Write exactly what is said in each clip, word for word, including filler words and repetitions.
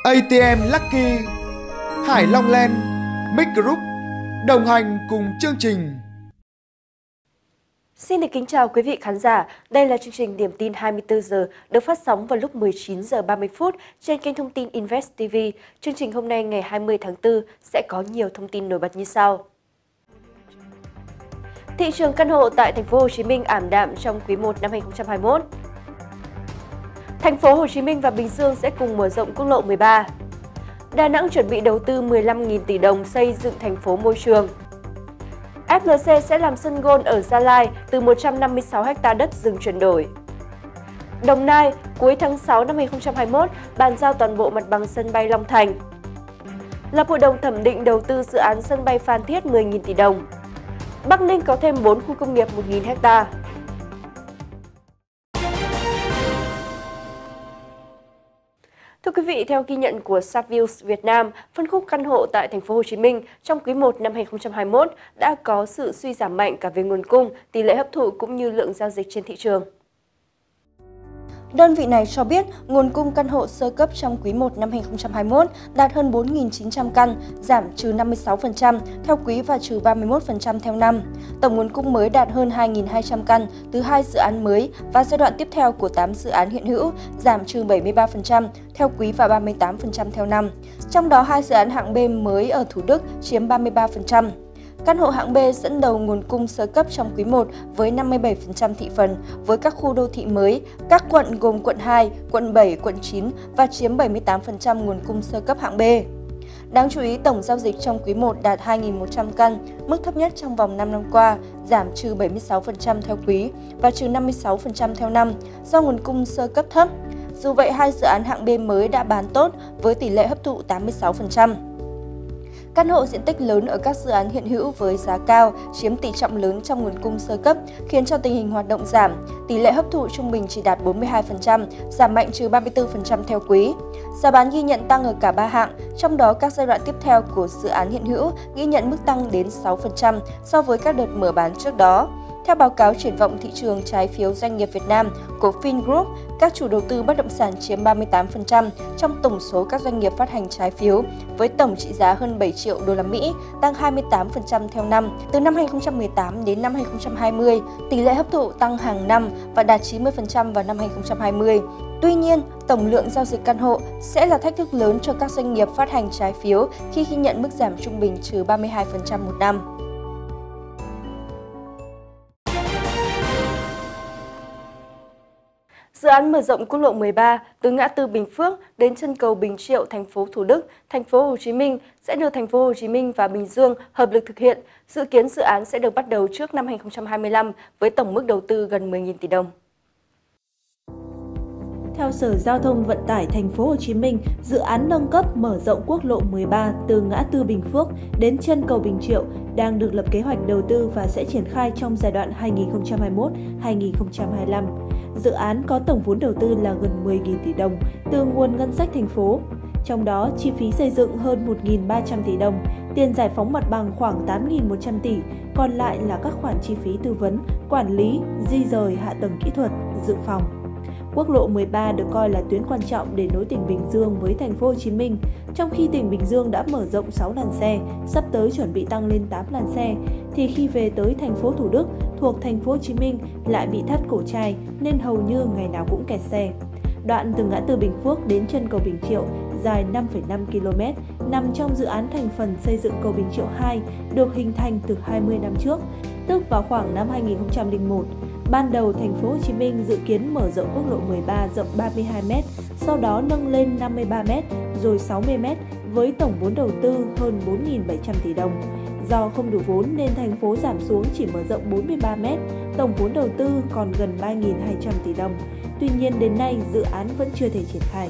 a tê em Lucky, Hải Long Land, Mic Group đồng hành cùng chương trình. Xin được kính chào quý vị khán giả. Đây là chương trình Điểm tin hai mươi tư giờ được phát sóng vào lúc mười chín giờ ba mươi phút trên kênh thông tin Invest ti vi. Chương trình hôm nay ngày hai mươi tháng tư sẽ có nhiều thông tin nổi bật như sau. Thị trường căn hộ tại thành phố Hồ Chí Minh ảm đạm trong quý một năm hai nghìn không trăm hai mươi mốt. Thành phố Hồ Chí Minh và Bình Dương sẽ cùng mở rộng quốc lộ mười ba. Đà Nẵng chuẩn bị đầu tư mười lăm nghìn tỷ đồng xây dựng thành phố môi trường. ép lờ xê sẽ làm sân golf ở Gia Lai từ một trăm năm mươi sáu ha đất dừng chuyển đổi. Đồng Nai, cuối tháng sáu năm hai nghìn không trăm hai mươi mốt, bàn giao toàn bộ mặt bằng sân bay Long Thành. Lập hội đồng thẩm định đầu tư dự án sân bay Phan Thiết mười nghìn tỷ đồng. Bắc Ninh có thêm bốn khu công nghiệp một nghìn ha. Thưa quý vị, theo ghi nhận của Savills Việt Nam, phân khúc căn hộ tại thành phố Hồ Chí Minh trong quý một năm hai nghìn không trăm hai mươi mốt đã có sự suy giảm mạnh cả về nguồn cung, tỷ lệ hấp thụ cũng như lượng giao dịch trên thị trường. Đơn vị này cho biết, nguồn cung căn hộ sơ cấp trong quý một năm hai nghìn không trăm hai mươi mốt đạt hơn bốn nghìn chín trăm căn, giảm trừ năm mươi sáu phần trăm theo quý và trừ ba mươi mốt phần trăm theo năm. Tổng nguồn cung mới đạt hơn hai nghìn hai trăm căn từ hai dự án mới và giai đoạn tiếp theo của tám dự án hiện hữu, giảm trừ bảy mươi ba phần trăm theo quý và ba mươi tám phần trăm theo năm. Trong đó, hai dự án hạng B mới ở Thủ Đức chiếm ba mươi ba phần trăm. Căn hộ hạng B dẫn đầu nguồn cung sơ cấp trong quý một với năm mươi bảy phần trăm thị phần với các khu đô thị mới, các quận gồm quận hai, quận bảy, quận chín và chiếm bảy mươi tám phần trăm nguồn cung sơ cấp hạng B. Đáng chú ý, tổng giao dịch trong quý một đạt hai nghìn một trăm căn, mức thấp nhất trong vòng năm năm qua, giảm trừ bảy mươi sáu phần trăm theo quý và trừ năm mươi sáu phần trăm theo năm do nguồn cung sơ cấp thấp. Dù vậy, hai dự án hạng B mới đã bán tốt với tỷ lệ hấp thụ tám mươi sáu phần trăm. Căn hộ diện tích lớn ở các dự án hiện hữu với giá cao chiếm tỷ trọng lớn trong nguồn cung sơ cấp khiến cho tình hình hoạt động giảm. Tỷ lệ hấp thụ trung bình chỉ đạt bốn mươi hai phần trăm, giảm mạnh trừ ba mươi tư phần trăm theo quý. Giá bán ghi nhận tăng ở cả ba hạng, trong đó các giai đoạn tiếp theo của dự án hiện hữu ghi nhận mức tăng đến sáu phần trăm so với các đợt mở bán trước đó. Theo báo cáo triển vọng thị trường trái phiếu doanh nghiệp Việt Nam của Vingroup, các chủ đầu tư bất động sản chiếm ba mươi tám phần trăm trong tổng số các doanh nghiệp phát hành trái phiếu với tổng trị giá hơn bảy triệu đô la Mỹ, tăng hai mươi tám phần trăm theo năm. Từ năm hai nghìn không trăm mười tám đến năm hai nghìn không trăm hai mươi, tỷ lệ hấp thụ tăng hàng năm và đạt chín mươi phần trăm vào năm hai nghìn không trăm hai mươi. Tuy nhiên, tổng lượng giao dịch căn hộ sẽ là thách thức lớn cho các doanh nghiệp phát hành trái phiếu khi ghi nhận mức giảm trung bình trừ ba mươi hai phần trăm một năm. Dự án mở rộng quốc lộ mười ba từ ngã tư Bình Phước đến chân cầu Bình Triệu, thành phố Thủ Đức, thành phố Hồ Chí Minh sẽ được thành phố Hồ Chí Minh và Bình Dương hợp lực thực hiện. Dự kiến dự án sẽ được bắt đầu trước năm hai nghìn không trăm hai mươi lăm với tổng mức đầu tư gần mười nghìn tỷ đồng. Theo Sở Giao thông Vận tải thành phố Hồ Chí Minh, dự án nâng cấp mở rộng quốc lộ mười ba từ ngã tư Bình Phước đến chân cầu Bình Triệu đang được lập kế hoạch đầu tư và sẽ triển khai trong giai đoạn hai nghìn không trăm hai mươi mốt đến hai nghìn không trăm hai mươi lăm. Dự án có tổng vốn đầu tư là gần mười nghìn tỷ đồng từ nguồn ngân sách thành phố. Trong đó, chi phí xây dựng hơn một nghìn ba trăm tỷ đồng, tiền giải phóng mặt bằng khoảng tám nghìn một trăm tỷ, còn lại là các khoản chi phí tư vấn, quản lý, di rời hạ tầng kỹ thuật, dự phòng. Quốc lộ mười ba được coi là tuyến quan trọng để nối tỉnh Bình Dương với thành phố Hồ Chí Minh, trong khi tỉnh Bình Dương đã mở rộng sáu làn xe, sắp tới chuẩn bị tăng lên tám làn xe, thì khi về tới thành phố Thủ Đức thuộc thành phố Hồ Chí Minh lại bị thắt cổ chai nên hầu như ngày nào cũng kẹt xe. Đoạn từ ngã tư Bình Phước đến chân cầu Bình Triệu dài năm phẩy năm ki lô mét nằm trong dự án thành phần xây dựng cầu Bình Triệu hai được hình thành từ hai mươi năm trước, tức vào khoảng năm hai nghìn không trăm lẻ một. Ban đầu, thành phố Hồ Chí Minh dự kiến mở rộng quốc lộ mười ba rộng ba mươi hai mét, sau đó nâng lên năm mươi ba mét, rồi sáu mươi mét với tổng vốn đầu tư hơn bốn nghìn bảy trăm tỷ đồng. Do không đủ vốn nên thành phố giảm xuống chỉ mở rộng bốn mươi ba mét, tổng vốn đầu tư còn gần ba nghìn hai trăm tỷ đồng. Tuy nhiên đến nay dự án vẫn chưa thể triển khai.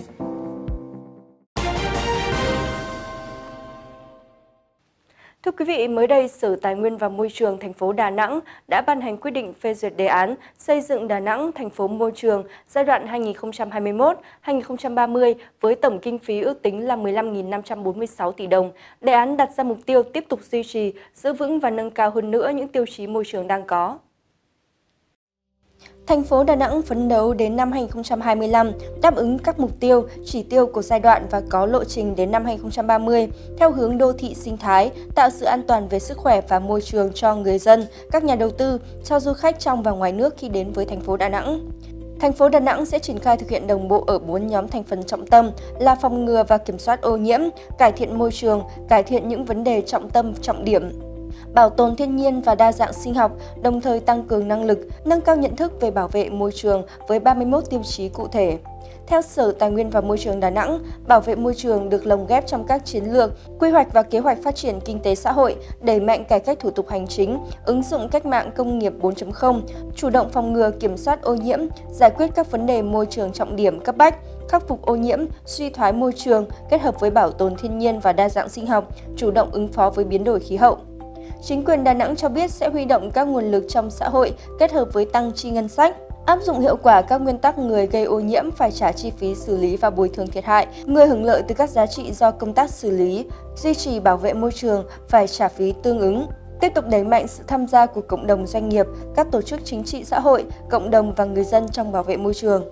Thưa quý vị, mới đây Sở Tài nguyên và Môi trường thành phố Đà Nẵng đã ban hành quyết định phê duyệt đề án xây dựng Đà Nẵng thành phố môi trường giai đoạn hai nghìn không trăm hai mươi mốt đến hai nghìn không trăm ba mươi với tổng kinh phí ước tính là mười lăm nghìn năm trăm bốn mươi sáu tỷ đồng. Đề án đặt ra mục tiêu tiếp tục duy trì, giữ vững và nâng cao hơn nữa những tiêu chí môi trường đang có. Thành phố Đà Nẵng phấn đấu đến năm hai nghìn không trăm hai mươi lăm đáp ứng các mục tiêu, chỉ tiêu của giai đoạn và có lộ trình đến năm hai nghìn không trăm ba mươi theo hướng đô thị sinh thái, tạo sự an toàn về sức khỏe và môi trường cho người dân, các nhà đầu tư, cho du khách trong và ngoài nước khi đến với thành phố Đà Nẵng. Thành phố Đà Nẵng sẽ triển khai thực hiện đồng bộ ở bốn nhóm thành phần trọng tâm là phòng ngừa và kiểm soát ô nhiễm, cải thiện môi trường, cải thiện những vấn đề trọng tâm, trọng điểm, bảo tồn thiên nhiên và đa dạng sinh học, đồng thời tăng cường năng lực, nâng cao nhận thức về bảo vệ môi trường với ba mươi mốt tiêu chí cụ thể. Theo Sở Tài nguyên và Môi trường Đà Nẵng, bảo vệ môi trường được lồng ghép trong các chiến lược, quy hoạch và kế hoạch phát triển kinh tế xã hội, đẩy mạnh cải cách thủ tục hành chính, ứng dụng cách mạng công nghiệp bốn chấm không, chủ động phòng ngừa kiểm soát ô nhiễm, giải quyết các vấn đề môi trường trọng điểm cấp bách, khắc phục ô nhiễm, suy thoái môi trường, kết hợp với bảo tồn thiên nhiên và đa dạng sinh học, chủ động ứng phó với biến đổi khí hậu. Chính quyền Đà Nẵng cho biết sẽ huy động các nguồn lực trong xã hội kết hợp với tăng chi ngân sách, áp dụng hiệu quả các nguyên tắc người gây ô nhiễm phải trả chi phí xử lý và bồi thường thiệt hại, người hưởng lợi từ các giá trị do công tác xử lý, duy trì bảo vệ môi trường phải trả phí tương ứng. Tiếp tục đẩy mạnh sự tham gia của cộng đồng doanh nghiệp, các tổ chức chính trị xã hội, cộng đồng và người dân trong bảo vệ môi trường.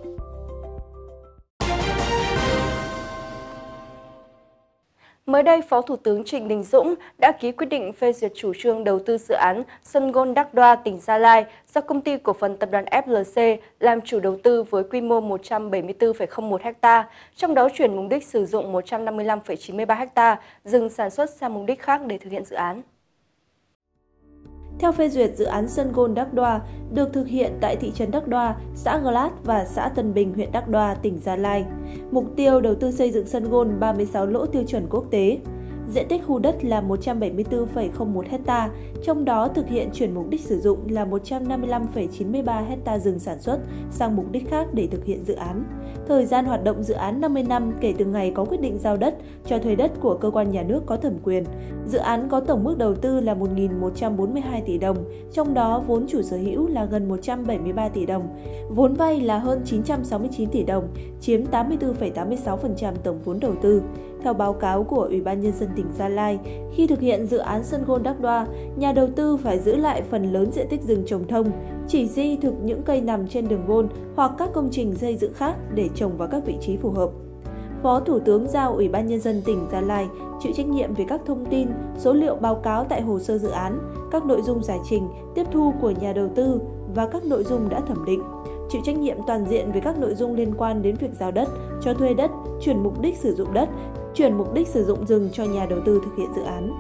Mới đây, Phó Thủ tướng Trịnh Đình Dũng đã ký quyết định phê duyệt chủ trương đầu tư dự án Sun Gold Đắc Đoa, tỉnh Gia Lai do Công ty Cổ phần Tập đoàn ép lờ xê làm chủ đầu tư với quy mô một trăm bảy mươi tư phẩy không một ha, trong đó chuyển mục đích sử dụng một trăm năm mươi lăm phẩy chín mươi ba ha, dừng sản xuất sang mục đích khác để thực hiện dự án. Theo phê duyệt, dự án Sun Gold Đắc Đoa được thực hiện tại thị trấn Đắc Đoa, xã Glad và xã Tân Bình, huyện Đắc Đoa, tỉnh Gia Lai. Mục tiêu đầu tư xây dựng Sun Gold ba mươi sáu lỗ tiêu chuẩn quốc tế. Diện tích khu đất là một trăm bảy mươi tư phẩy không một ha, trong đó thực hiện chuyển mục đích sử dụng là một trăm năm mươi lăm phẩy chín mươi ba ha rừng sản xuất sang mục đích khác để thực hiện dự án. Thời gian hoạt động dự án năm mươi năm kể từ ngày có quyết định giao đất, cho thuê đất của cơ quan nhà nước có thẩm quyền. Dự án có tổng mức đầu tư là một nghìn một trăm bốn mươi hai tỷ đồng, trong đó vốn chủ sở hữu là gần một trăm bảy mươi ba tỷ đồng, vốn vay là hơn chín trăm sáu mươi chín tỷ đồng, chiếm tám mươi tư phẩy tám mươi sáu phần trăm tổng vốn đầu tư. Theo báo cáo của Ủy ban Nhân dân tỉnh Gia Lai, khi thực hiện dự án Sun Gold Đắc Đoa, nhà đầu tư phải giữ lại phần lớn diện tích rừng trồng thông, chỉ di thực những cây nằm trên đường gôn hoặc các công trình xây dựng khác để trồng vào các vị trí phù hợp. Phó Thủ tướng giao Ủy ban Nhân dân tỉnh Gia Lai chịu trách nhiệm về các thông tin, số liệu báo cáo tại hồ sơ dự án, các nội dung giải trình, tiếp thu của nhà đầu tư và các nội dung đã thẩm định, chịu trách nhiệm toàn diện về các nội dung liên quan đến việc giao đất, cho thuê đất, chuyển mục đích sử dụng đất, chuyển mục đích sử dụng rừng cho nhà đầu tư thực hiện dự án.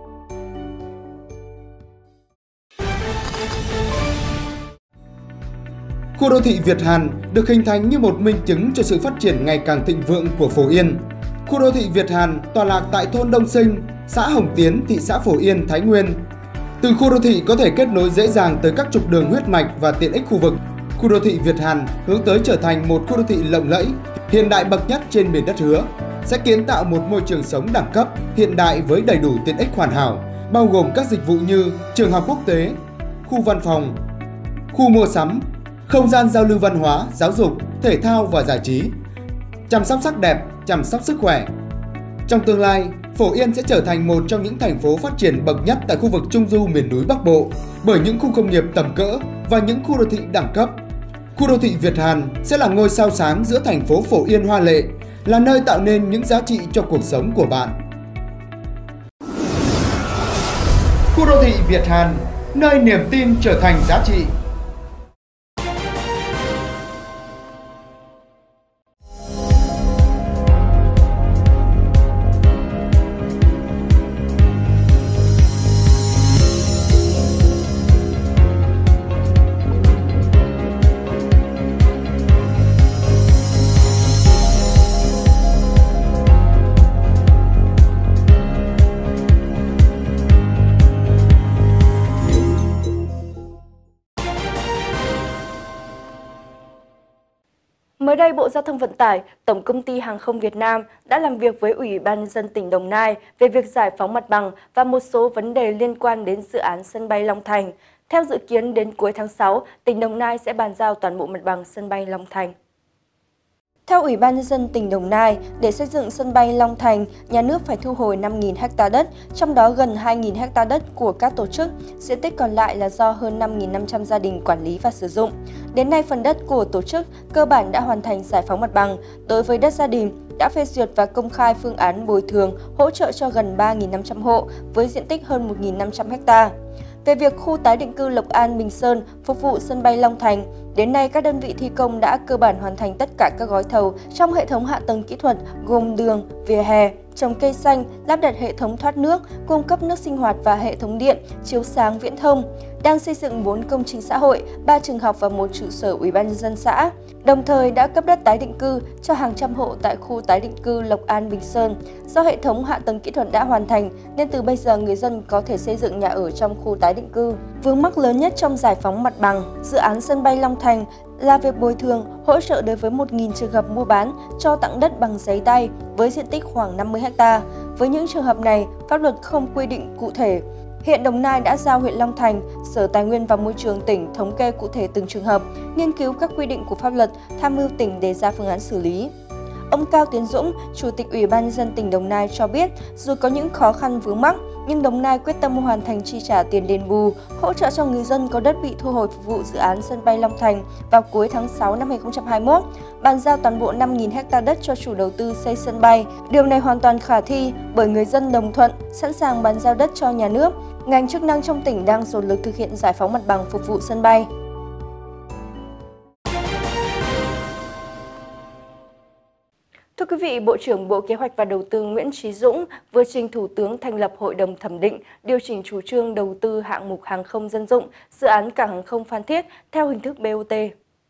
Khu đô thị Việt Hàn được hình thành như một minh chứng cho sự phát triển ngày càng thịnh vượng của Phổ Yên. Khu đô thị Việt Hàn tọa lạc tại thôn Đông Sinh, xã Hồng Tiến, thị xã Phổ Yên, Thái Nguyên. Từ khu đô thị có thể kết nối dễ dàng tới các trục đường huyết mạch và tiện ích khu vực. Khu đô thị Việt Hàn hướng tới trở thành một khu đô thị lộng lẫy, hiện đại bậc nhất trên miền đất hứa, sẽ kiến tạo một môi trường sống đẳng cấp, hiện đại với đầy đủ tiện ích hoàn hảo, bao gồm các dịch vụ như trường học quốc tế, khu văn phòng, khu mua sắm, không gian giao lưu văn hóa, giáo dục, thể thao và giải trí, chăm sóc sắc đẹp, chăm sóc sức khỏe. Trong tương lai, Phổ Yên sẽ trở thành một trong những thành phố phát triển bậc nhất tại khu vực Trung du miền núi Bắc Bộ bởi những khu công nghiệp tầm cỡ và những khu đô thị đẳng cấp. Khu đô thị Việt Hàn sẽ là ngôi sao sáng giữa thành phố Phổ Yên hoa lệ, là nơi tạo nên những giá trị cho cuộc sống của bạn. Khu đô thị Việt Hàn, nơi niềm tin trở thành giá trị. Mới đây, Bộ Giao thông Vận tải, Tổng Công ty Hàng không Việt Nam đã làm việc với Ủy ban Nhân dân tỉnh Đồng Nai về việc giải phóng mặt bằng và một số vấn đề liên quan đến dự án sân bay Long Thành. Theo dự kiến, đến cuối tháng sáu, tỉnh Đồng Nai sẽ bàn giao toàn bộ mặt bằng sân bay Long Thành. Theo Ủy ban Nhân dân tỉnh Đồng Nai, để xây dựng sân bay Long Thành, nhà nước phải thu hồi năm nghìn ha đất, trong đó gần hai nghìn ha đất của các tổ chức, diện tích còn lại là do hơn năm nghìn năm trăm gia đình quản lý và sử dụng. Đến nay, phần đất của tổ chức cơ bản đã hoàn thành giải phóng mặt bằng. Đối với đất gia đình, đã phê duyệt và công khai phương án bồi thường, hỗ trợ cho gần ba nghìn năm trăm hộ với diện tích hơn một nghìn năm trăm ha. Về việc khu tái định cư Lộc An, Bình Sơn phục vụ sân bay Long Thành, đến nay các đơn vị thi công đã cơ bản hoàn thành tất cả các gói thầu trong hệ thống hạ tầng kỹ thuật gồm đường, vỉa hè, trồng cây xanh, lắp đặt hệ thống thoát nước, cung cấp nước sinh hoạt và hệ thống điện, chiếu sáng viễn thông. Đang xây dựng bốn công trình xã hội, ba trường học và một trụ sở Ủy ban Nhân dân xã. Đồng thời đã cấp đất tái định cư cho hàng trăm hộ tại khu tái định cư Lộc An, Bình Sơn. Do hệ thống hạ tầng kỹ thuật đã hoàn thành nên từ bây giờ người dân có thể xây dựng nhà ở trong khu tái định cư. Vướng mắc lớn nhất trong giải phóng mặt bằng dự án sân bay Long Thành là việc bồi thường, hỗ trợ đối với một nghìn trường hợp mua bán, cho tặng đất bằng giấy tay với diện tích khoảng năm mươi ha. Với những trường hợp này, pháp luật không quy định cụ thể. Hiện Đồng Nai đã giao huyện Long Thành, Sở Tài nguyên và Môi trường tỉnh thống kê cụ thể từng trường hợp, nghiên cứu các quy định của pháp luật, tham mưu tỉnh đề ra phương án xử lý. Ông Cao Tiến Dũng, Chủ tịch Ủy ban Nhân dân tỉnh Đồng Nai cho biết, dù có những khó khăn vướng mắc, nhưng Đồng Nai quyết tâm hoàn thành chi trả tiền đền bù, hỗ trợ cho người dân có đất bị thu hồi phục vụ dự án sân bay Long Thành vào cuối tháng sáu năm hai nghìn không trăm hai mươi mốt, bàn giao toàn bộ năm nghìn ha đất cho chủ đầu tư xây sân bay. Điều này hoàn toàn khả thi bởi người dân đồng thuận, sẵn sàng bàn giao đất cho nhà nước. Ngành chức năng trong tỉnh đang dồn lực thực hiện giải phóng mặt bằng phục vụ sân bay. Thưa quý vị, Bộ trưởng Bộ Kế hoạch và Đầu tư Nguyễn Chí Dũng vừa trình Thủ tướng thành lập Hội đồng thẩm định, điều chỉnh chủ trương đầu tư hạng mục hàng không dân dụng, dự án cảng hàng không Phan Thiết theo hình thức bê o tê.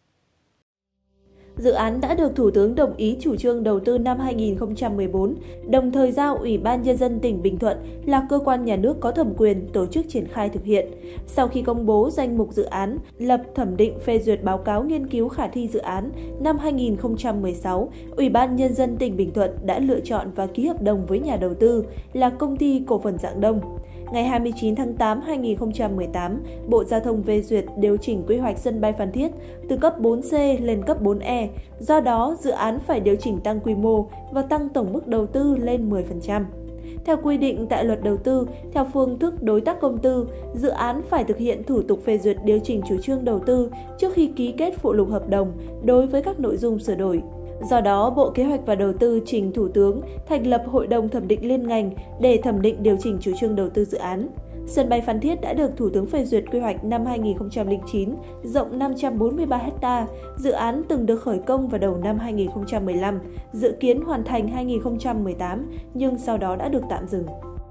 Dự án đã được Thủ tướng đồng ý chủ trương đầu tư năm hai nghìn không trăm mười bốn, đồng thời giao Ủy ban Nhân dân tỉnh Bình Thuận là cơ quan nhà nước có thẩm quyền tổ chức triển khai thực hiện. Sau khi công bố danh mục dự án, lập thẩm định phê duyệt báo cáo nghiên cứu khả thi dự án, năm hai nghìn không trăm mười sáu, Ủy ban Nhân dân tỉnh Bình Thuận đã lựa chọn và ký hợp đồng với nhà đầu tư là Công ty Cổ phần Rạng Đông. Ngày hai mươi chín tháng tám năm hai nghìn không trăm mười tám, Bộ Giao thông phê duyệt điều chỉnh quy hoạch sân bay Phan Thiết từ cấp bốn C lên cấp bốn E. Do đó, dự án phải điều chỉnh tăng quy mô và tăng tổng mức đầu tư lên mười phần trăm. Theo quy định tại Luật Đầu tư, theo phương thức đối tác công tư, dự án phải thực hiện thủ tục phê duyệt điều chỉnh chủ trương đầu tư trước khi ký kết phụ lục hợp đồng đối với các nội dung sửa đổi. Do đó, Bộ Kế hoạch và Đầu tư trình Thủ tướng thành lập Hội đồng thẩm định liên ngành để thẩm định điều chỉnh chủ trương đầu tư dự án. Sân bay Phan Thiết đã được Thủ tướng phê duyệt quy hoạch năm hai nghìn không trăm lẻ chín, rộng năm trăm bốn mươi ba ha. Dự án từng được khởi công vào đầu năm hai nghìn không trăm mười lăm, dự kiến hoàn thành hai nghìn không trăm mười tám, nhưng sau đó đã được tạm dừng.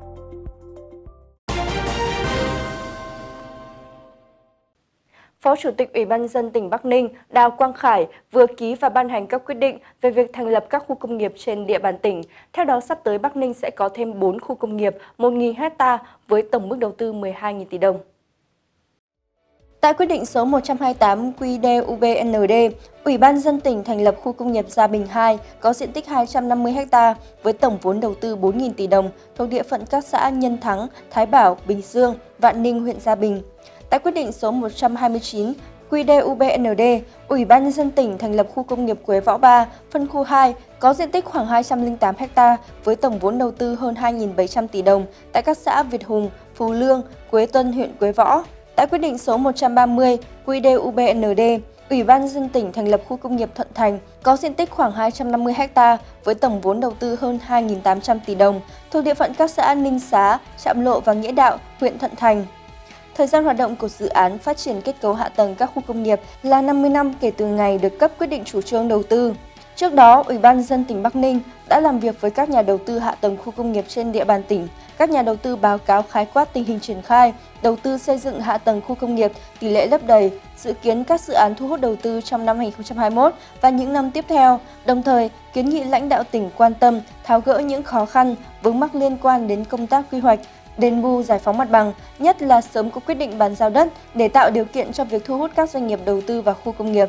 Phó Chủ tịch Ủy ban Nhân dân tỉnh Bắc Ninh Đào Quang Khải vừa ký và ban hành các quyết định về việc thành lập các khu công nghiệp trên địa bàn tỉnh. Theo đó, sắp tới Bắc Ninh sẽ có thêm bốn khu công nghiệp, một nghìn ha với tổng mức đầu tư mười hai nghìn tỷ đồng. Tại quyết định số một trăm hai mươi tám quy đê u bê en đê, Ủy ban Nhân dân tỉnh thành lập khu công nghiệp Gia Bình hai có diện tích hai trăm năm mươi ha với tổng vốn đầu tư bốn nghìn tỷ đồng thuộc địa phận các xã Nhân Thắng, Thái Bảo, Bình Dương, Vạn Ninh, huyện Gia Bình. Tại quyết định số một trăm hai mươi chín quy đê u bê en đê, Ủy ban Nhân dân tỉnh thành lập khu công nghiệp Quế Võ ba, phân khu hai có diện tích khoảng hai trăm lẻ tám ha với tổng vốn đầu tư hơn hai nghìn bảy trăm tỷ đồng tại các xã Việt Hùng, Phú Lương, Quế Tuân, huyện Quế Võ. Tại quyết định số một trăm ba mươi quy đê u bê en đê, Ủy ban Nhân dân tỉnh thành lập khu công nghiệp Thuận Thành có diện tích khoảng hai trăm năm mươi ha với tổng vốn đầu tư hơn hai nghìn tám trăm tỷ đồng thuộc địa phận các xã Ninh Xá, Trạm Lộ và Nghĩa Đạo, huyện Thuận Thành. Thời gian hoạt động của dự án phát triển kết cấu hạ tầng các khu công nghiệp là năm mươi năm kể từ ngày được cấp quyết định chủ trương đầu tư. Trước đó, Ủy ban Nhân dân tỉnh Bắc Ninh đã làm việc với các nhà đầu tư hạ tầng khu công nghiệp trên địa bàn tỉnh. Các nhà đầu tư báo cáo khái quát tình hình triển khai, đầu tư xây dựng hạ tầng khu công nghiệp, tỷ lệ lấp đầy, dự kiến các dự án thu hút đầu tư trong năm hai nghìn không trăm hai mươi mốt và những năm tiếp theo, đồng thời kiến nghị lãnh đạo tỉnh quan tâm, tháo gỡ những khó khăn, vướng mắc liên quan đến công tác quy hoạch, đền bù giải phóng mặt bằng, nhất là sớm có quyết định bàn giao đất để tạo điều kiện cho việc thu hút các doanh nghiệp đầu tư vào khu công nghiệp.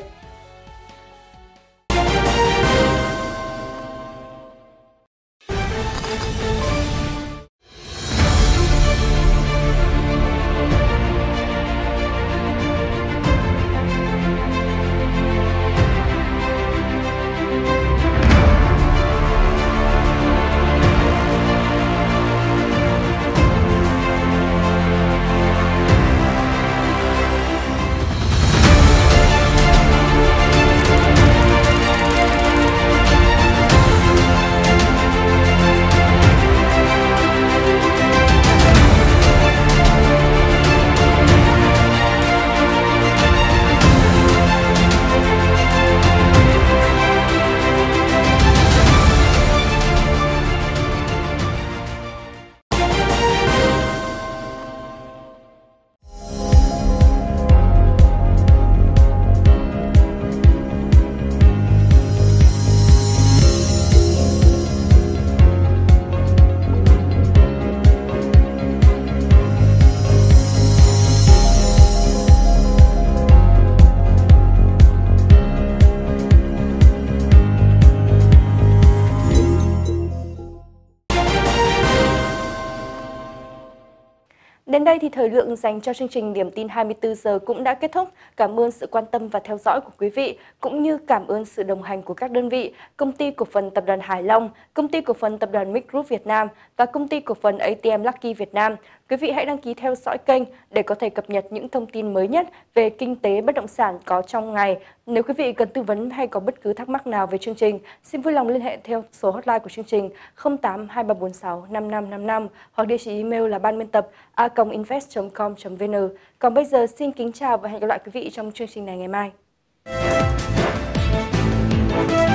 Đến đây thì thời lượng dành cho chương trình Điểm tin hai mươi tư giờ cũng đã kết thúc. Cảm ơn sự quan tâm và theo dõi của quý vị, cũng như cảm ơn sự đồng hành của các đơn vị, Công ty Cổ phần Tập đoàn Hải Long, Công ty Cổ phần Tập đoàn Mic Group Việt Nam và Công ty Cổ phần a tê em Lucky Việt Nam. Quý vị hãy đăng ký theo dõi kênh để có thể cập nhật những thông tin mới nhất về kinh tế bất động sản có trong ngày. Nếu quý vị cần tư vấn hay có bất cứ thắc mắc nào về chương trình, xin vui lòng liên hệ theo số hotline của chương trình không tám hai ba bốn sáu năm năm năm năm hoặc địa chỉ email là ban biên tập a còng invest chấm com chấm vn. Còn bây giờ xin kính chào và hẹn gặp lại quý vị trong chương trình này ngày mai.